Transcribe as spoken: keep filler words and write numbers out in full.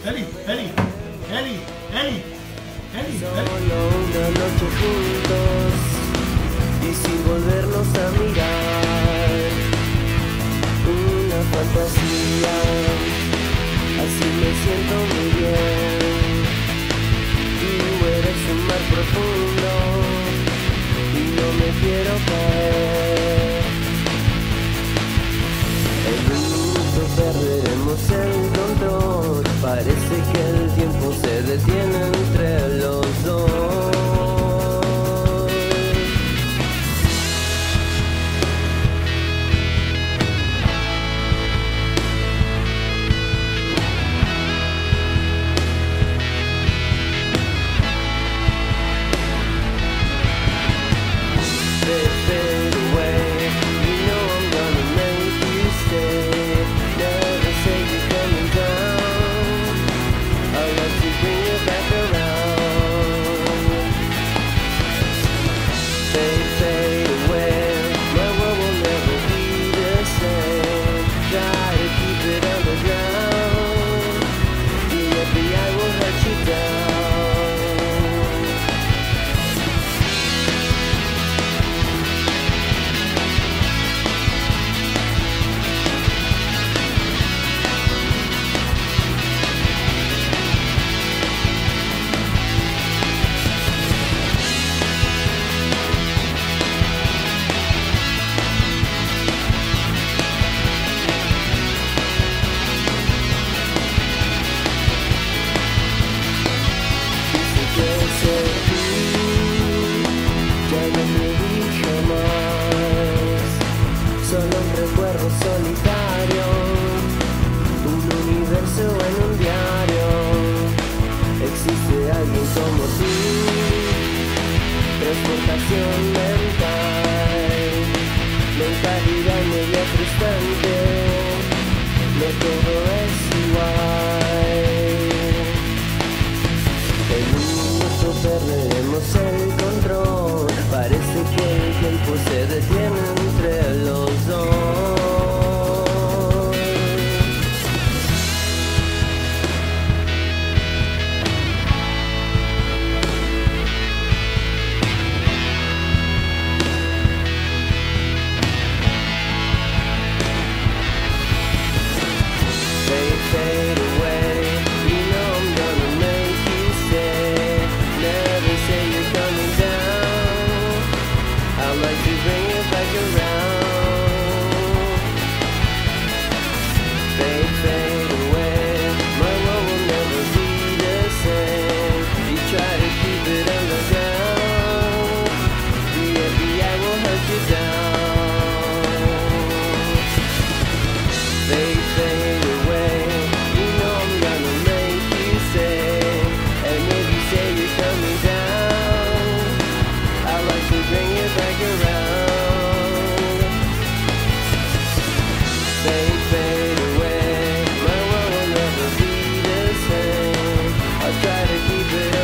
Eli, Eli, Eli, Eli, Eli, Solo una noche juntos y sin volvernos a mirar, una fantasía, así me siento muy bien. Tú eres un mar profundo y no me quiero caer. En un minuto perderemos el control, parece que el tiempo se detiene entre los dos. Solitario, un universo en un diario. Existe alguien como tú, transportación mental, mentalidad media frustrante, no todo es igual. En un minuto perderemos el control, parece que el tiempo se detiene entre los dos. Fade away, you know I'm gonna make you stay. Never say you're coming down, I'd like to bring it back around. Fade, fade away, my world will never be the same. You try to keep it underground, the F B I will hunt you down. Fade, fade away, you know I'm gonna make you stay. And if you say you're coming down, I'd like to bring it back around. Fade, fade away, my world will never be the same. I'll try to keep it